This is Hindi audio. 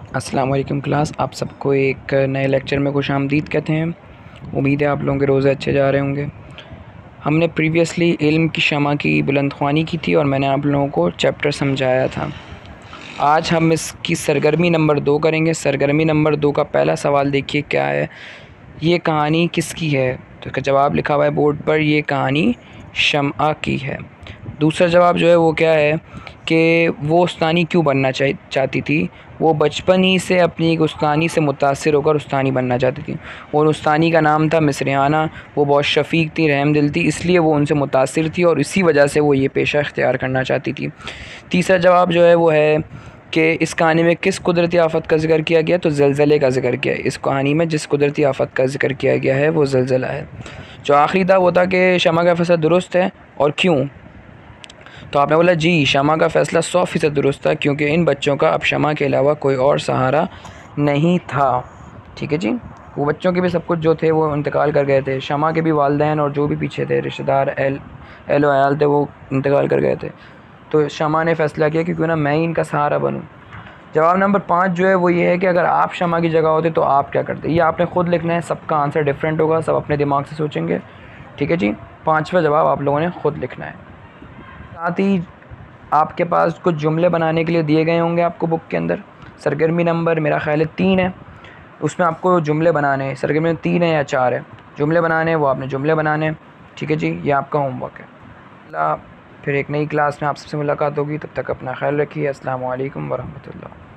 अस्सलाम वालेकुम क्लास, आप सबको एक नए लेक्चर में खुशामदीद कहते हैं। उम्मीद है आप लोगों के रोज़े अच्छे जा रहे होंगे। हमने प्रीवियसली इल्म की शमा की बुलंदख्वानी की थी और मैंने आप लोगों को चैप्टर समझाया था। आज हम इसकी सरगर्मी नंबर 2 करेंगे। सरगर्मी नंबर 2 का पहला सवाल देखिए क्या है। ये कहानी किसकी है? तो इसका जवाब लिखा हुआ है बोर्ड पर, ये कहानी शमआ की है। दूसरा जवाब जो है वो क्या है कि वो उस्तानी क्यों बनना चाहती थी। वो बचपन ही से अपनी एक उस्तानी से मुतासिर होकर उस्तानी बनना चाहती थी और उस्तानी का नाम था मिसरियाना। वो बहुत शफ़ीक थी, रहमदिल थी, इसलिए वो उनसे मुतासिर थी और इसी वजह से वो ये पेशा इख्तियार करना चाहती थी। तीसरा जवाब जो है वो है कि इस कहानी में किस कुदरती आफ़त का ज़िक्र किया गया, तो ज़लज़ले का ज़िक्र किया है। इस कहानी में जिस कुदरती आफ़त का ज़िक्र किया गया है वो ज़लज़ला है। जो आखिरी था वो था कि शमा का फ़ैसला दुरुस्त है और क्यों। तो आपने बोला जी, शमा का फ़ैसला 100% दुरुस्त था क्योंकि इन बच्चों का अब शमा के अलावा कोई और सहारा नहीं था। ठीक है जी। वो बच्चों के भी सब कुछ जो थे वो इंतकाल कर गए थे। शमा के भी वालिदैन और जो भी पीछे थे रिश्तेदार एहलो अयाल थे वो इंतकाल कर गए थे। तो शमा ने फ़ैसला किया कि क्यों ना मैं ही इनका सहारा बनूँ। जवाब नंबर 5 जो है वो ये है कि अगर आप शमा की जगह होते तो आप क्या करते। ये आपने ख़ुद लिखना है, सबका आंसर डिफरेंट होगा, सब अपने दिमाग से सोचेंगे। ठीक है जी। 5वां जवाब आप लोगों ने ख़ुद लिखना है। साथ ही आपके पास कुछ जुमले बनाने के लिए दिए गए होंगे आपको बुक के अंदर। सरगर्मी नंबर मेरा ख़्याल है 3 है, उसमें आपको जुमले बनाने हैं। सरगर्मी 3 है या 4 है, जुमले बनाने हैं, वो आपने जुमले बनाने हैं। ठीक है जी, ये आपका होमवर्क है। फिर एक नई क्लास में आप सबसे मुलाकात होगी, तब तक अपना ख्याल रखिए। अस्सलाम वालेकुम वरहमतुल्लाह।